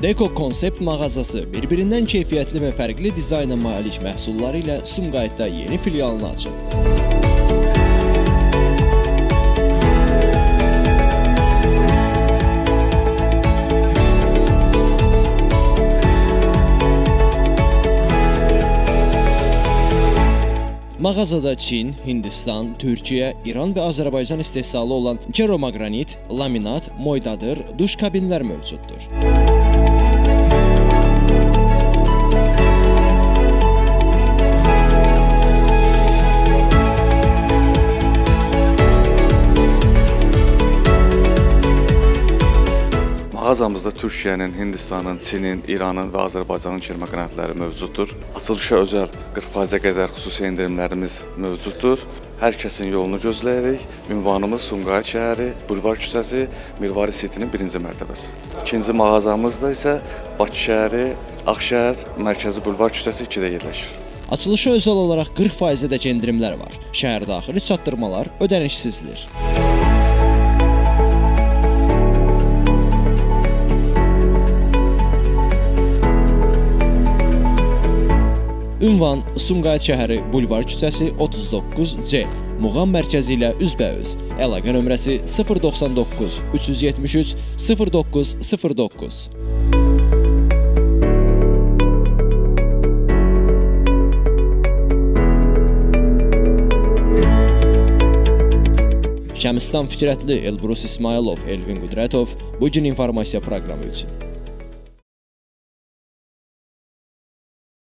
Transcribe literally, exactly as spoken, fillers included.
Beko konsept mağazası bir-birindən keyfiyyətli və fərqli dizayna malik məhsulları ilə Sumqayıtda yeni filialını açıb. Mağazada Çin, Hindistan, Türkiyə, İran və Azərbaycan istehsalı olan keromaqranit, laminat, moydadır, duş kabinlər mövcuddur. Mağazamızda Türkiyənin, Hindistanın, Çinin, İranın və Azərbaycanın keromaqranitləri mövcuddur. Açılışa özəl qırx faizə qədər xüsusi endirimlərimiz mövcuddur. Hər kəsin yolunu gözləyirik. Ünvanımız Sumqayıt şəhəri, Bulvar küçəsi, Mirvari City'nin birinci mərtəbəsi. İkinci mağazamızda isə Bakı şəhəri, Ağşəhər, Mərkəzi Bulvar küçəsi ikidə yerləşir. Açılışa özəl olaraq qırx faizədək endirimlər var. Şəhər daxili çatdırmalar ödənişsizdir. Ünvan Sumqayıt şəhəri, Bulvar küçəsi otuz doqquz C. Muğam mərkəzi ilə üzbəüz. Əlaqə nömrəsi sıfır doxsan doqquz üç yüz yetmiş üç sıfır doqquz sıfır doqquz. Şəmistan Fikrətli, Elbrus İsmailov, Elvin Qudrətov bugün informasiya proqramı üçün.